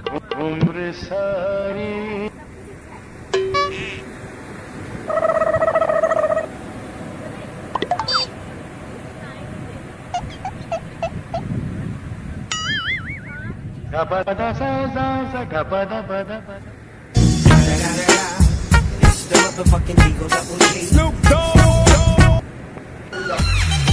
उम्र सारी gapada sa sa sa gapada pada pada. It's the motherfucking Eagle Double G. Snoop Dogg.